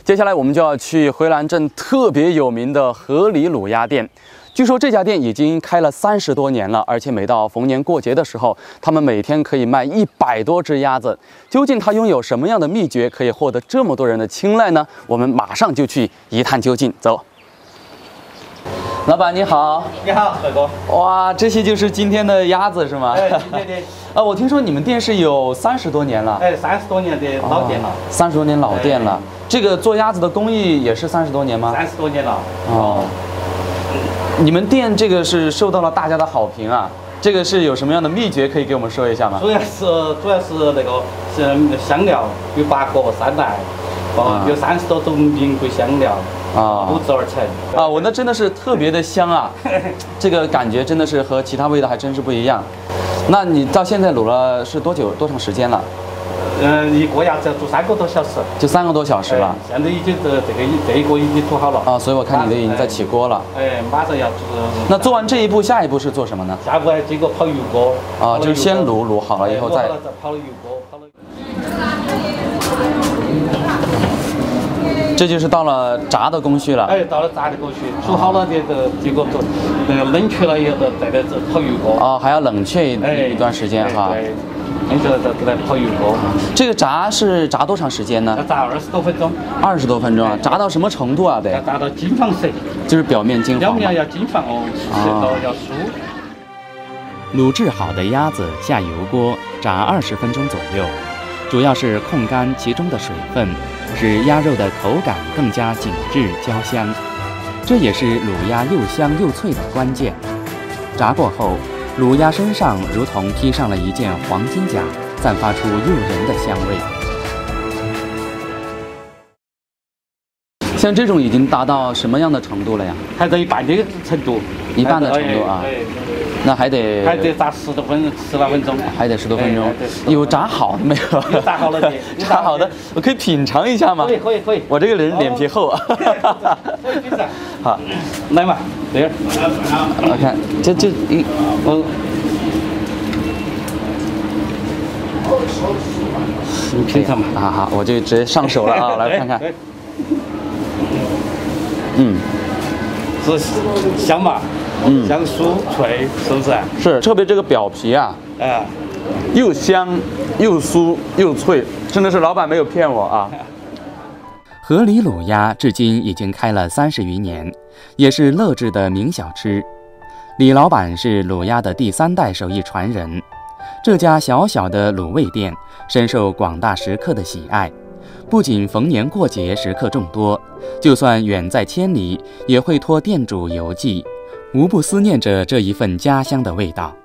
接下来我们就要去回兰镇特别有名的河里卤鸭店。据说这家店已经开了30多年了，而且每到逢年过节的时候，他们每天可以卖100多只鸭子。究竟它拥有什么样的秘诀，可以获得这么多人的青睐呢？我们马上就去一探究竟。走。 老板你好， 你好，帅哥。 哇，这些就是今天的鸭子是吗？ 哎，今天的。 我听说你们店是有30多年了。 哎，30多年的老店了。 30多年老店了。这个做鸭子的工艺也是30多年吗 ？30多年了。 哦。你们店这个是受到了大家的好评啊。这个是有什么样的秘诀可以给我们说一下吗？ 主要是那个香料有8个3代，有30多种名贵香料。 录制而成啊！ 我那真的是特别的香啊，这个感觉真的是和其他味道还真是不一样。那你到现在卤了是多长时间了？ 一个鸭子要煮3个多小时， 就3个多小时了。 现在已经这一锅已经煮好了啊，所以我看你的已经在起锅了。 哎，马上要煮。 那做完这一步，下一步是做什么呢？ 下一步还经过跑油锅。 啊，就是先卤好了以后再跑了油锅， 这就是到了炸的工序了。 哎，到了炸的工序，煮好了的结果冷却了以后再来跑油锅。 哦，还要冷却一段时间哈。 对，冷却了再来跑油锅。 这个炸是炸多长时间呢？ 要炸20多分钟。20 多分钟啊？炸到什么程度啊？得？ 要炸到金黄色。就是表面金黄。 表面要金黄哦，舌头要酥。 卤制好的鸭子下油锅炸20分钟左右，主要是控干其中的水分。 使鸭肉的口感更加紧致焦香，这也是卤鸭又香又脆的关键。炸过后，卤鸭身上如同披上了一件黄金甲，散发出诱人的香味。 像这种已经达到什么样的程度了呀？ 还在一半的程度。 一半的程度啊。那还得炸10多分钟， 还得10多分钟。有炸好的没有？ 有炸好了的， 炸好的，我可以品尝一下吗？ 可以。 我这个人脸皮厚啊。好， 来嘛，这儿。 我看， 你品尝嘛。 好，我就直接上手了啊，来看看。 是香嘛？香酥脆，是不是？ 是，特别这个表皮啊，又香又酥又脆，真的是老板没有骗我啊。 河里卤鸭至今已经开了30余年，也是乐至的名小吃。李老板是卤鸭的第3代手艺传人，这家小小的卤味店深受广大食客的喜爱。 不仅逢年过节食客众多，就算远在千里，也会托店主邮寄，无不思念着这一份家乡的味道。